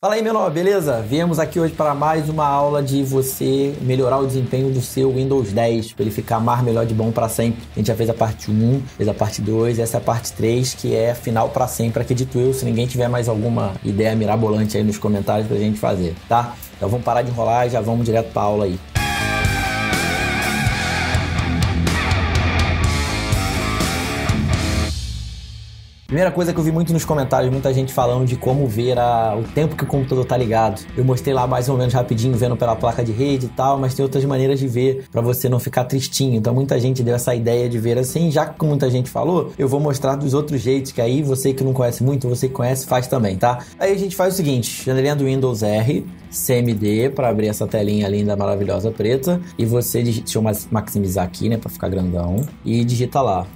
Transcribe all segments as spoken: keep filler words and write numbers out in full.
Fala aí, menor, beleza? Viemos aqui hoje para mais uma aula de você melhorar o desempenho do seu Windows dez, para ele ficar mais melhor de bom para sempre. A gente já fez a parte um, fez a parte dois, essa é a parte três, que é final para sempre, acredito eu, se ninguém tiver mais alguma ideia mirabolante aí nos comentários pra gente fazer, tá? Então vamos parar de enrolar e já vamos direto para a aula aí. Primeira coisa que eu vi muito nos comentários, muita gente falando de como ver a, o tempo que o computador tá ligado. Eu mostrei lá mais ou menos rapidinho, vendo pela placa de rede e tal, mas tem outras maneiras de ver para você não ficar tristinho. Então muita gente deu essa ideia de ver assim, já que muita gente falou, eu vou mostrar dos outros jeitos, que aí você que não conhece muito, você que conhece, faz também, tá? Aí a gente faz o seguinte, janelinha do Windows R, C M D, para abrir essa telinha linda, maravilhosa, preta, e você digita, deixa eu maximizar aqui, né, para ficar grandão, e digita lá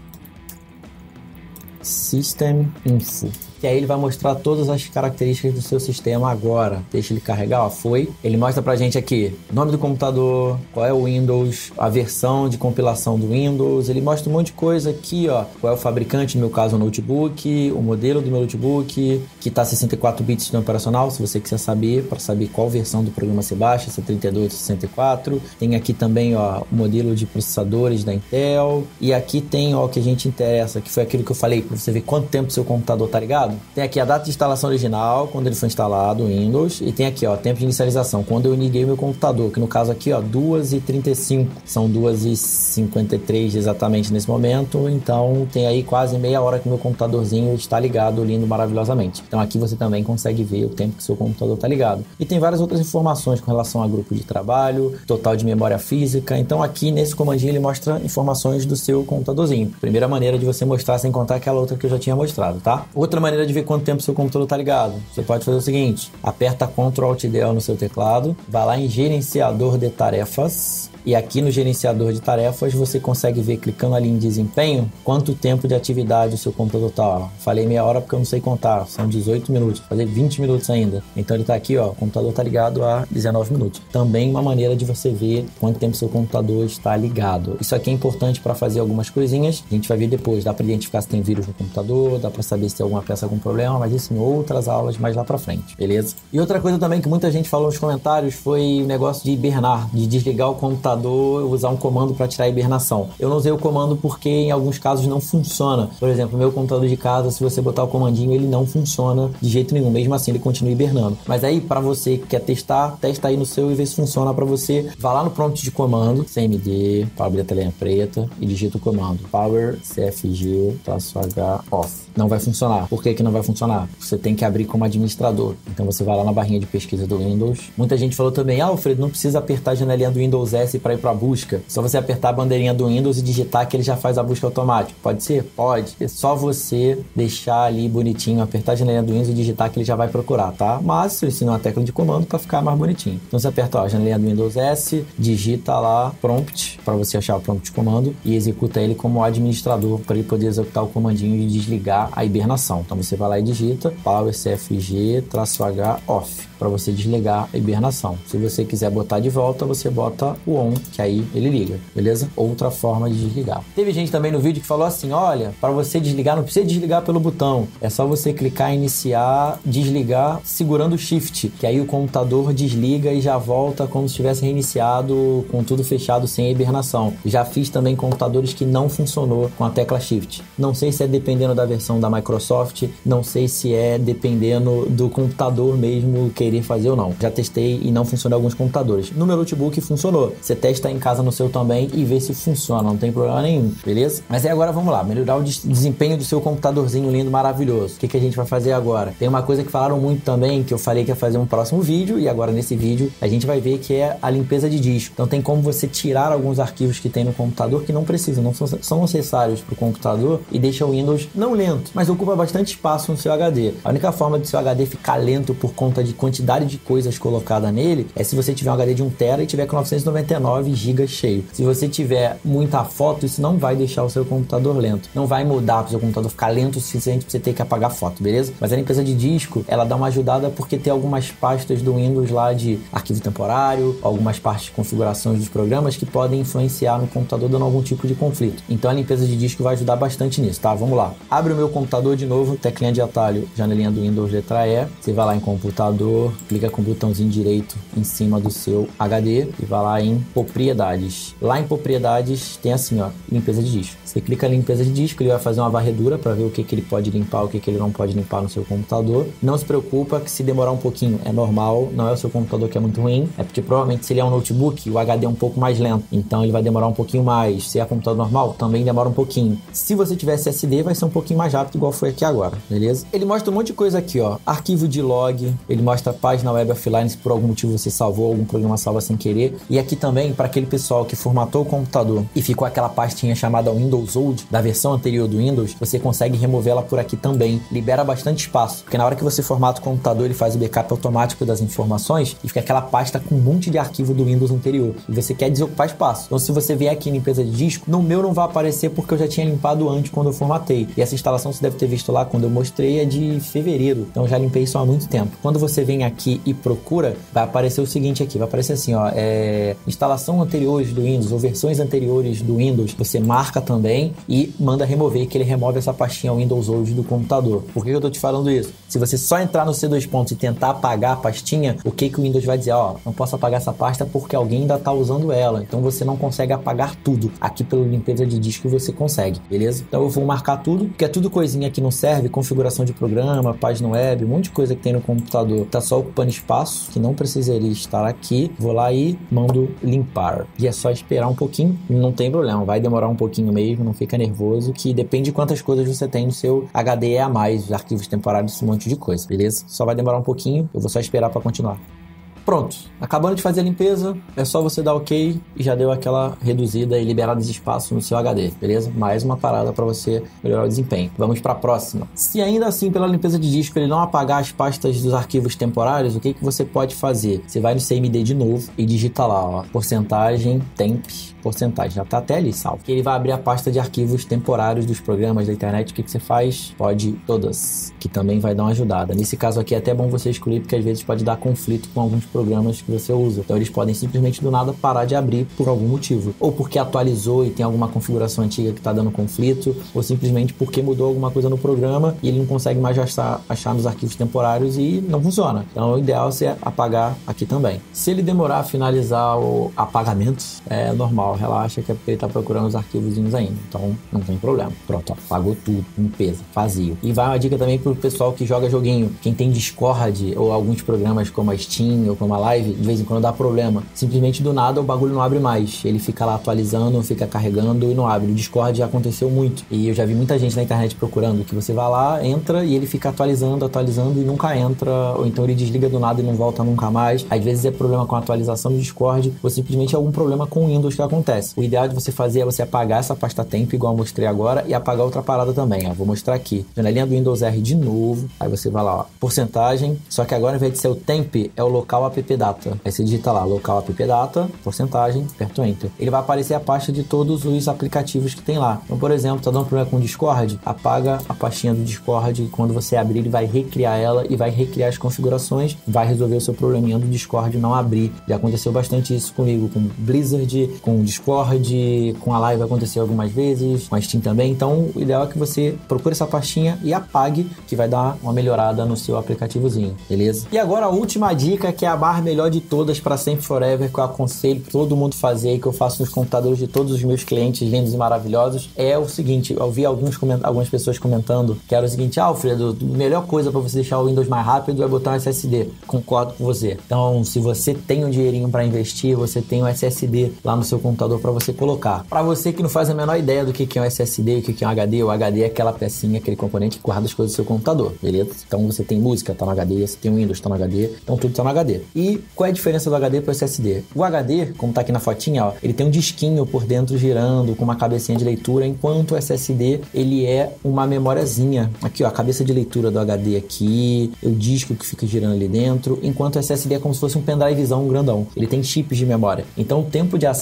System Info, que aí ele vai mostrar todas as características do seu sistema agora. Deixa ele carregar, ó, foi. Ele mostra pra gente aqui nome do computador, qual é o Windows, a versão de compilação do Windows, ele mostra um monte de coisa aqui, ó, qual é o fabricante, no meu caso o notebook, o modelo do meu notebook, que tá sessenta e quatro bits de sistema operacional, se você quiser saber, para saber qual versão do programa você baixa, se é trinta e dois ou sessenta e quatro. Tem aqui também, ó, o modelo de processadores da Intel, e aqui tem, ó, o que a gente interessa, que foi aquilo que eu falei, pra você ver quanto tempo seu computador tá ligado. Tem aqui a data de instalação original, quando ele foi instalado, o Windows, e tem aqui, ó, tempo de inicialização, quando eu liguei meu computador, que no caso aqui, ó, duas e trinta e cinco, são duas e cinquenta e três exatamente nesse momento, então tem aí quase meia hora que meu computadorzinho está ligado, lindo, maravilhosamente. Então aqui você também consegue ver o tempo que seu computador está ligado. E tem várias outras informações com relação a grupo de trabalho, total de memória física, então aqui nesse comandinho ele mostra informações do seu computadorzinho. Primeira maneira de você mostrar sem contar aquela outra que eu já tinha mostrado, tá? Outra maneira de ver quanto tempo seu computador está ligado, você pode fazer o seguinte, aperta control alt del no seu teclado, vai lá em gerenciador de tarefas, e aqui no gerenciador de tarefas você consegue ver, clicando ali em desempenho, quanto tempo de atividade o seu computador está. Ó, falei meia hora porque eu não sei contar, são dezoito minutos, vou fazer vinte minutos ainda. Então ele está aqui, ó, o computador está ligado há dezenove minutos. Também uma maneira de você ver quanto tempo seu computador está ligado. Isso aqui é importante para fazer algumas coisinhas, a gente vai ver depois, dá para identificar se tem vírus no computador, dá para saber se tem alguma peça com problema, mas isso em outras aulas mais lá para frente, beleza? E outra coisa também que muita gente falou nos comentários foi o negócio de hibernar, de desligar o computador, eu usar um comando para tirar a hibernação. Eu não usei o comando porque em alguns casos não funciona. Por exemplo, o meu computador de casa, se você botar o comandinho, ele não funciona de jeito nenhum. Mesmo assim, ele continua hibernando. Mas aí, para você que quer testar, testa aí no seu e vê se funciona para você. Vá lá no prompt de comando, C M D, para abrir a telinha preta, e digita o comando power cfg-h off. Não vai funcionar. Por que que não vai funcionar? Você tem que abrir como administrador. Então você vai lá na barrinha de pesquisa do Windows. Muita gente falou também, ah, Alfredo, não precisa apertar a janelinha do Windows S para ir para a busca. Só você apertar a bandeirinha do Windows e digitar que ele já faz a busca automática. Pode ser? Pode. É só você deixar ali bonitinho, apertar a janelinha do Windows e digitar que ele já vai procurar, tá? Mas eu ensino uma tecla de comando para ficar mais bonitinho. Então você aperta ó, a janelinha do Windows S, digita lá prompt para você achar o prompt de comando e executa ele como administrador para ele poder executar o comandinho e desligar a hibernação. Então você vai lá e digita power cfg-h off para você desligar a hibernação. Se você quiser botar de volta, você bota o on, que aí ele liga, beleza? Outra forma de desligar. Teve gente também no vídeo que falou assim, olha, para você desligar, não precisa desligar pelo botão, é só você clicar em iniciar, desligar, segurando o shift, que aí o computador desliga e já volta como se tivesse reiniciado, com tudo fechado, sem hibernação. Já fiz também computadores que não funcionou com a tecla shift. Não sei se é dependendo da versão da Microsoft, não sei se é dependendo do computador mesmo querer fazer ou não. Já testei e não funcionou em alguns computadores. No meu notebook funcionou. Você testa em casa no seu também e vê se funciona, não tem problema nenhum, beleza? Mas aí agora vamos lá, melhorar o desempenho do seu computadorzinho lindo, maravilhoso. O que que a gente vai fazer agora? Tem uma coisa que falaram muito também, que eu falei que ia fazer um próximo vídeo, e agora nesse vídeo a gente vai ver que é a limpeza de disco. Então tem como você tirar alguns arquivos que tem no computador que não precisam, não são, são necessários para o computador e deixa o Windows não lento, mas ocupa bastante espaço no seu H D. A única forma do seu H D ficar lento por conta de quantidade de coisas colocada nele é se você tiver um H D de um tera e tiver com novecentos e noventa e nove gigas cheio. Se você tiver muita foto, isso não vai deixar o seu computador lento. Não vai mudar para o seu computador ficar lento o suficiente para você ter que apagar foto, beleza? Mas a limpeza de disco, ela dá uma ajudada porque tem algumas pastas do Windows lá de arquivo temporário, algumas partes de configurações dos programas que podem influenciar no computador dando algum tipo de conflito. Então a limpeza de disco vai ajudar bastante nisso, tá? Vamos lá. Abre o meu o computador de novo, teclinha de atalho, janelinha do Windows, letra E. Você vai lá em computador, clica com o botãozinho direito em cima do seu H D e vai lá em propriedades. Lá em propriedades tem assim, ó, limpeza de disco. Você clica em limpeza de disco, ele vai fazer uma varredura para ver o que, que ele pode limpar, o que, que ele não pode limpar no seu computador. Não se preocupa que se demorar um pouquinho é normal, não é o seu computador que é muito ruim, é porque provavelmente se ele é um notebook, o H D é um pouco mais lento, então ele vai demorar um pouquinho mais. Se é computador normal, também demora um pouquinho. Se você tiver S S D, vai ser um pouquinho mais rápido, igual foi aqui agora, beleza? Ele mostra um monte de coisa aqui, ó, arquivo de log, ele mostra a página web offline, se por algum motivo você salvou, algum programa salva sem querer, e aqui também, para aquele pessoal que formatou o computador e ficou aquela pastinha chamada Windows Old, da versão anterior do Windows, você consegue remover ela por aqui também, libera bastante espaço, porque na hora que você formata o computador, ele faz o backup automático das informações e fica aquela pasta com um monte de arquivo do Windows anterior, e você quer desocupar espaço. Então se você vier aqui em limpeza de disco, no meu não vai aparecer porque eu já tinha limpado antes quando eu formatei, e essa instalação você deve ter visto lá quando eu mostrei, é de fevereiro, então eu já limpei isso há muito tempo. Quando você vem aqui e procura, vai aparecer o seguinte aqui, vai aparecer assim, ó, é, instalação anteriores do Windows ou versões anteriores do Windows, você marca também e manda remover, que ele remove essa pastinha Windows Old do computador. Por que eu tô te falando isso? Se você só entrar no C dois pontos e tentar apagar a pastinha, o que que o Windows vai dizer? Ó, não posso apagar essa pasta porque alguém ainda tá usando ela, então você não consegue apagar tudo. Aqui pelo limpeza de disco você consegue, beleza? Então eu vou marcar tudo, porque é tudo coisinha que não serve, configuração de programa, página web, um monte de coisa que tem no computador, tá só ocupando espaço, que não precisaria estar aqui. Vou lá e mando limpar. E é só esperar um pouquinho, não tem problema, vai demorar um pouquinho mesmo, não fica nervoso, que depende de quantas coisas você tem no seu H D a mais, arquivos temporários, esse monte de coisa, beleza? Só vai demorar um pouquinho, eu vou só esperar para continuar. Pronto, acabando de fazer a limpeza, é só você dar ok e já deu aquela reduzida e liberada de espaço no seu H D, beleza? Mais uma parada para você melhorar o desempenho. Vamos para a próxima. Se ainda assim, pela limpeza de disco, ele não apagar as pastas dos arquivos temporários, o que, que você pode fazer? Você vai no C M D de novo e digita lá, ó, porcentagem, temp, porcentagem, já tá até ali salvo. Que ele vai abrir a pasta de arquivos temporários dos programas da internet. O que, que você faz? Pode todas, que também vai dar uma ajudada. Nesse caso aqui é até bom você excluir, porque às vezes pode dar conflito com alguns programas que você usa. Então eles podem simplesmente do nada parar de abrir por algum motivo. Ou porque atualizou e tem alguma configuração antiga que tá dando conflito, ou simplesmente porque mudou alguma coisa no programa e ele não consegue mais achar, achar nos arquivos temporários e não funciona. Então o ideal é você apagar aqui também. Se ele demorar a finalizar o apagamento, é normal, relaxa, que é porque ele tá procurando os arquivozinhos ainda. Então não tem problema. Pronto, ó, apagou tudo, limpeza, vazio. E vai uma dica também pro pessoal que joga joguinho. Quem tem Discord ou alguns programas como a Steam ou como a Live, de vez em quando dá problema. Simplesmente do nada o bagulho não abre mais. Ele fica lá atualizando, fica carregando e não abre. O Discord já aconteceu muito. E eu já vi muita gente na internet procurando, que você vai lá, entra e ele fica atualizando, atualizando e nunca entra, ou então ele desliga do nada e não volta nunca mais. Às vezes é problema com a atualização do Discord, ou simplesmente algum problema com o Windows que acontece. O ideal de você fazer é você apagar essa pasta temp, igual eu mostrei agora, e apagar outra parada também, ó. Vou mostrar aqui. Janelinha do Windows R de novo. Aí você vai lá, ó, porcentagem, só que agora ao invés de ser o temp, é o local appdata. Aí você digita lá, local appdata, porcentagem, aperta o Enter. Ele vai aparecer a pasta de todos os aplicativos que tem lá. Então, por exemplo, tá dando problema com o Discord, apaga a pastinha do Discord e quando você abrir, ele vai recriar ela e vai recriar as configurações, vai resolver o seu probleminha do Discord não abrir. Já aconteceu bastante isso comigo, com Blizzard, com o Discord, com a Live aconteceu algumas vezes, com a Steam também. Então, o ideal é que você procure essa pastinha e apague, que vai dar uma melhorada no seu aplicativozinho, beleza? E agora a última dica, que é a barra melhor de todas para sempre forever, que eu aconselho todo mundo fazer e que eu faço nos computadores de todos os meus clientes lindos e maravilhosos, é o seguinte. Eu vi alguns coment... algumas pessoas comentando que era o seguinte: ah, Alfredo, a melhor coisa para você deixar o Windows mais rápido é botar um S S D. Concordo com você. Então, se você tem um dinheirinho para investir, você tem um S S D lá no seu computador para você colocar. Para você que não faz a menor ideia do que é um S S D e o que é um H D, o H D é aquela pecinha, aquele componente que guarda as coisas do seu computador, beleza? Então você tem música, tá no H D, você tem Windows, tá no H D, então tudo tá no H D. E qual é a diferença do H D pro S S D? O H D, como tá aqui na fotinha, ó, ele tem um disquinho por dentro girando com uma cabecinha de leitura, enquanto o S S D, ele é uma memóriazinha. Aqui, ó, a cabeça de leitura do H D aqui, o disco que fica girando ali dentro, enquanto o S S D é como se fosse um pendrivezão grandão. Ele tem chips de memória. Então o tempo de acesso aos dados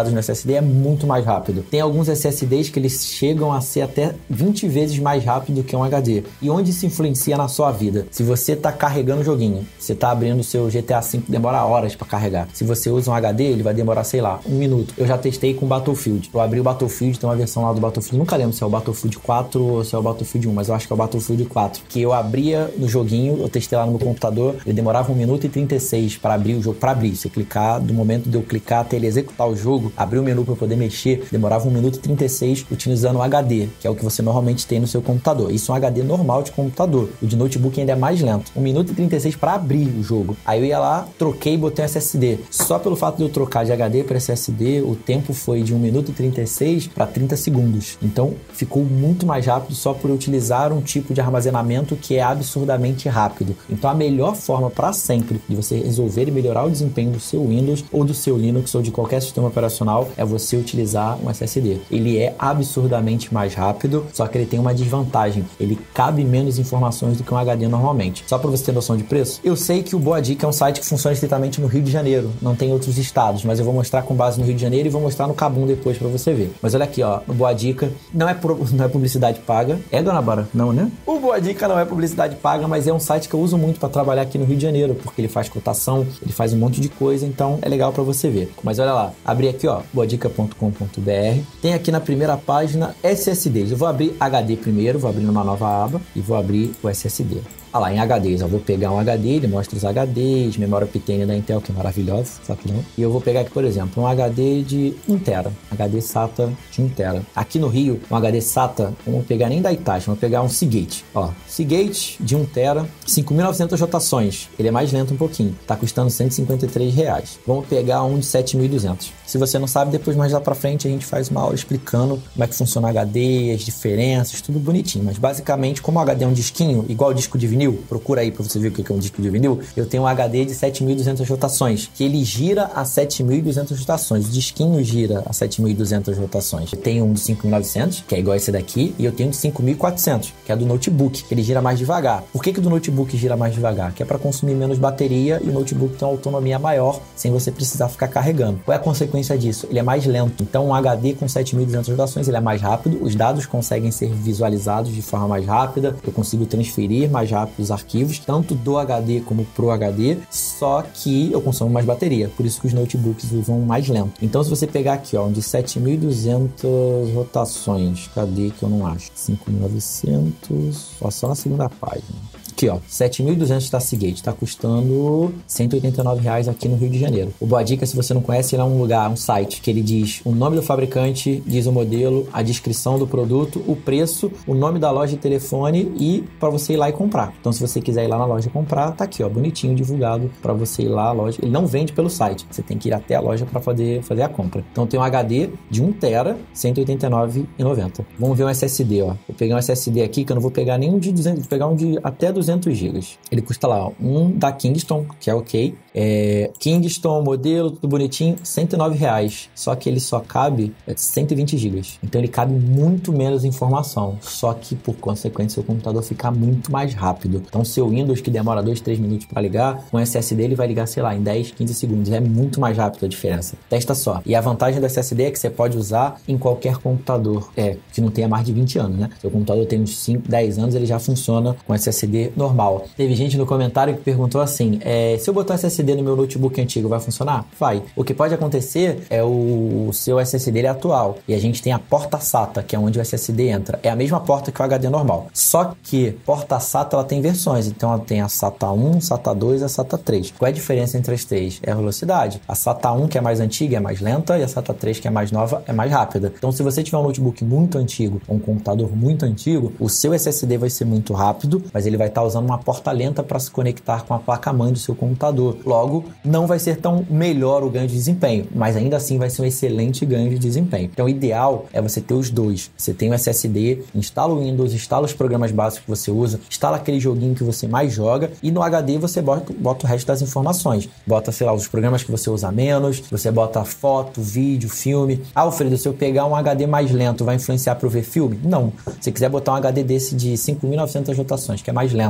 dados no S S D é muito mais rápido. Tem alguns S S Ds que eles chegam a ser até vinte vezes mais rápido que um H D. E onde isso influencia na sua vida? Se você está carregando o joguinho, você está abrindo o seu G T A cinco, demora horas para carregar. Se você usa um H D, ele vai demorar, sei lá, um minuto. Eu já testei com Battlefield. Eu abri o Battlefield, tem uma versão lá do Battlefield, nunca lembro se é o Battlefield quatro ou se é o Battlefield um, mas eu acho que é o Battlefield quatro, que eu abria no joguinho, eu testei lá no meu computador, ele demorava um minuto e trinta e seis para abrir o jogo, para abrir, você clicar, do momento de eu clicar até ele executar o jogo, abrir o menu para poder mexer, demorava um minuto e trinta e seis utilizando o H D, que é o que você normalmente tem no seu computador. Isso é um H D normal de computador. O de notebook ainda é mais lento. um minuto e trinta e seis para abrir o jogo. Aí eu ia lá, troquei e botei um S S D. Só pelo fato de eu trocar de H D para S S D, o tempo foi de um minuto e trinta e seis para trinta segundos. Então, ficou muito mais rápido só por eu utilizar um tipo de armazenamento que é absurdamente rápido. Então, a melhor forma para sempre de você resolver e melhorar o desempenho do seu Windows ou do seu Linux ou de qualquer sistema operacional é você utilizar um S S D. Ele é absurdamente mais rápido, só que ele tem uma desvantagem. Ele cabe menos informações do que um H D normalmente. Só para você ter noção de preço, eu sei que o Boa Dica é um site que funciona estritamente no Rio de Janeiro, não tem outros estados, mas eu vou mostrar com base no Rio de Janeiro e vou mostrar no Kabum depois para você ver. Mas olha aqui, ó, no Boa Dica, não é, pro, não é publicidade paga. É, dona Bárbara? Não, né? O Boa Dica não é publicidade paga, mas é um site que eu uso muito para trabalhar aqui no Rio de Janeiro, porque ele faz cotação, ele faz um monte de coisa, então é legal para você ver. Mas olha lá, abri aqui, ó, boa dica ponto com ponto b r. Tem aqui na primeira página S S Ds. Eu vou abrir H D primeiro, vou abrir numa nova aba e vou abrir o S S D. Ah lá, em H Ds, eu vou pegar um H D, ele mostra os H Ds, memória Optane da Intel, que é maravilhosa, só que não. E eu vou pegar aqui, por exemplo, um H D de um tera, H D SATA de um tera. Aqui no Rio, um H D SATA, não vou pegar nem da Hitachi, vou pegar um Seagate. Ó, Seagate de um tera, cinco mil e novecentas rotações, ele é mais lento um pouquinho, tá custando cento e cinquenta e três reais. Vamos pegar um de sete mil e duzentos. Se você não sabe, depois mais lá pra frente a gente faz uma aula explicando como é que funciona o H D, as diferenças, tudo bonitinho. Mas basicamente, como o H D é um disquinho, igual o disco de vinil, procura aí pra você ver o que é um disco de vinil, eu tenho um H D de sete mil e duzentas rotações, que ele gira a sete mil e duzentas rotações. O disquinho gira a sete mil e duzentas rotações. Eu tenho um de cinco mil e novecentos, que é igual esse daqui, e eu tenho um de cinco mil e quatrocentos, que é do notebook, que ele gira mais devagar. Por que que o do notebook gira mais devagar? Que é para consumir menos bateria e o notebook tem uma autonomia maior, sem você precisar ficar carregando. Qual é a consequência disso? Ele é mais lento. Então, um H D com sete mil e duzentas rotações, ele é mais rápido, os dados conseguem ser visualizados de forma mais rápida, eu consigo transferir mais rápido os arquivos, tanto do H D como pro H D, só que eu consumo mais bateria, por isso que os notebooks usam mais lento. Então, se você pegar aqui, ó, um de sete mil e duzentas rotações, cadê que eu não acho? cinco mil e novecentos, ó, só na segunda página. Aqui, ó, sete mil e duzentos da Seagate, tá custando cento e oitenta e nove reais aqui no Rio de Janeiro. O Boa Dica, se você não conhece, ele é um lugar, um site, que ele diz o nome do fabricante, diz o modelo, a descrição do produto, o preço, o nome da loja e telefone e para você ir lá e comprar. Então, se você quiser ir lá na loja e comprar, tá aqui, ó, bonitinho, divulgado para você ir lá à loja. Ele não vende pelo site, você tem que ir até a loja para poder fazer a compra. Então, tem um H D de um tera, cento e oitenta e nove reais e noventa centavos. Vamos ver um S S D, ó. Vou pegar um S S D aqui, que eu não vou pegar nenhum de duzentos, vou pegar um de até duzentos gigas. Ele custa lá, ó, um da Kingston, que é ok. É, Kingston, modelo, tudo bonitinho, cento e nove reais. Só que ele só cabe cento e vinte gigas. Então ele cabe muito menos informação. Só que, por consequência, seu computador fica muito mais rápido. Então, seu Windows, que demora dois, três minutos para ligar, com S S D ele vai ligar, sei lá, em dez, quinze segundos. É muito mais rápido a diferença. Testa só. E a vantagem do S S D é que você pode usar em qualquer computador, é, que não tenha mais de vinte anos, né? Seu computador tem uns cinco, dez anos, ele já funciona com S S D normal. Teve gente no comentário que perguntou assim, é, se eu botar S S D no meu notebook antigo, vai funcionar? Vai. O que pode acontecer é o, o seu S S D ele é atual e a gente tem a porta SATA, que é onde o S S D entra. É a mesma porta que o H D normal. Só que porta SATA ela tem versões. Então ela tem a SATA um, SATA dois e a SATA três. Qual é a diferença entre as três? É a velocidade. A SATA um, que é mais antiga, é mais lenta e a SATA três, que é mais nova, é mais rápida. Então, se você tiver um notebook muito antigo ou um computador muito antigo, o seu S S D vai ser muito rápido, mas ele vai estar usando uma porta lenta para se conectar com a placa-mãe do seu computador. Logo, não vai ser tão melhor o ganho de desempenho, mas ainda assim vai ser um excelente ganho de desempenho. Então, o ideal é você ter os dois. Você tem o S S D, instala o Windows, instala os programas básicos que você usa, instala aquele joguinho que você mais joga e no H D você bota, bota o resto das informações. Bota, sei lá, os programas que você usa menos, você bota foto, vídeo, filme. Ah, Alfredo, se eu pegar um H D mais lento, vai influenciar para eu ver filme? Não. Se você quiser botar um H D desse de cinco mil e novecentas rotações, que é mais lento,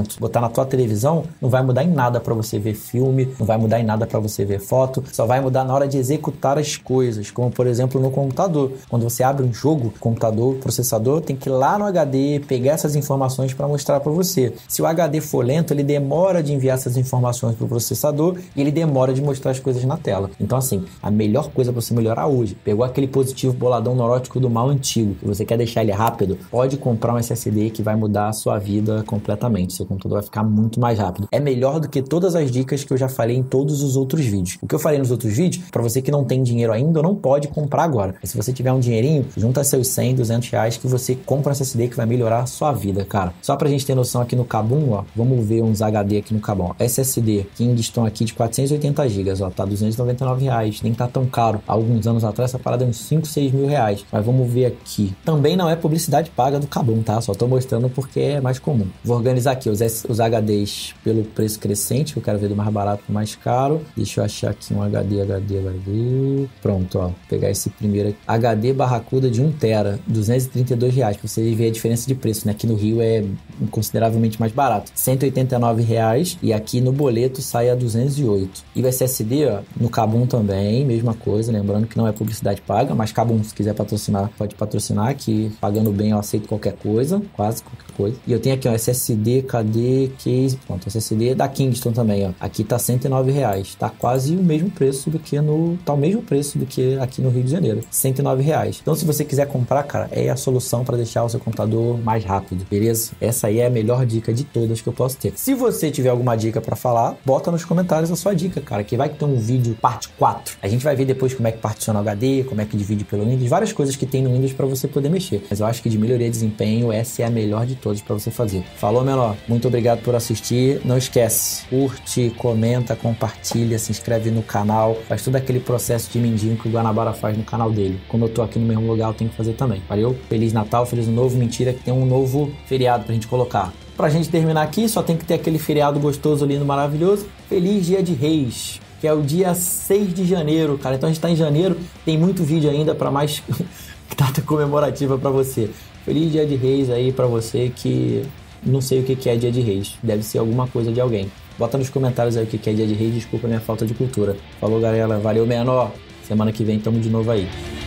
dentro, botar na tua televisão, não vai mudar em nada para você ver filme, não vai mudar em nada para você ver foto, só vai mudar na hora de executar as coisas, como por exemplo no computador. Quando você abre um jogo, o computador, o processador tem que ir lá no H D, pegar essas informações para mostrar para você. Se o H D for lento, ele demora de enviar essas informações para o processador e ele demora de mostrar as coisas na tela. Então assim, a melhor coisa para você melhorar hoje, pegou aquele positivo boladão neurótico do mal antigo e você quer deixar ele rápido, pode comprar um S S D que vai mudar a sua vida completamente. Seu computador vai ficar muito mais rápido. É melhor do que todas as dicas que eu já falei em todos os outros vídeos. O que eu falei nos outros vídeos, para você que não tem dinheiro ainda, não pode comprar agora. Mas se você tiver um dinheirinho, junta seus cem, duzentos reais que você compra um S S D que vai melhorar a sua vida, cara. Só pra gente ter noção aqui no Kabum, ó, vamos ver uns H D aqui no Kabum. S S D Kingston aqui de quatrocentos e oitenta gigas, ó, tá duzentos e noventa e nove reais, nem tá tão caro. Há alguns anos atrás essa parada é uns cinco, seis mil reais. Mas vamos ver aqui. Também não é publicidade paga do Kabum, tá? Só tô mostrando porque é mais comum. Vou organizar aqui os, os H Ds pelo preço crescente, que eu quero ver do mais barato pro mais caro. Deixa eu achar aqui um H D, H D, H D. Pronto, ó. Vou pegar esse primeiro aqui. H D Barracuda de um tera, duzentos e trinta e dois reais, pra você ver a diferença de preço, né? Aqui no Rio é consideravelmente mais barato. cento e oitenta e nove reais e aqui no boleto sai a duzentos e oito. E o S S D, ó, no Kabum também, mesma coisa, lembrando que não é publicidade paga, mas Kabum, se quiser patrocinar, pode patrocinar, que pagando bem eu aceito qualquer coisa, quase qualquer coisa. E eu tenho aqui, ó, S S D, cadê, case, pronto, S S D da Kingston também, ó. Aqui tá cento e nove reais, tá quase o mesmo preço do que no, tá o mesmo preço do que aqui no Rio de Janeiro, cento e nove reais. Então se você quiser comprar, cara, é a solução para deixar o seu computador mais rápido, beleza? Essa aí é a melhor dica de todas que eu posso ter. Se você tiver alguma dica para falar, bota nos comentários a sua dica, cara, que vai ter um vídeo parte quatro. A gente vai ver depois como é que particiona o H D, como é que divide pelo Windows, várias coisas que tem no Windows para você poder mexer. Mas eu acho que de melhoria de desempenho, essa é a melhor de todas para você fazer. Falou, menor? Muito obrigado por assistir. Não esquece, curte, comenta, compartilha, se inscreve no canal, faz todo aquele processo de mindinho que o Guanabara faz no canal dele. Como eu tô aqui no mesmo lugar, eu tenho que fazer também. Valeu? Feliz Natal, feliz Ano Novo. Mentira que tem um novo feriado pra gente colocar. Pra gente terminar aqui, só tem que ter aquele feriado gostoso, lindo, maravilhoso. Feliz Dia de Reis, que é o dia seis de janeiro, cara. Então a gente tá em janeiro, tem muito vídeo ainda pra mais data comemorativa pra você. Feliz Dia de Reis aí pra você que não sei o que é Dia de Reis. Deve ser alguma coisa de alguém. Bota nos comentários aí o que é Dia de Reis. Desculpa a minha falta de cultura. Falou, galera. Valeu, menor. Semana que vem tamo de novo aí.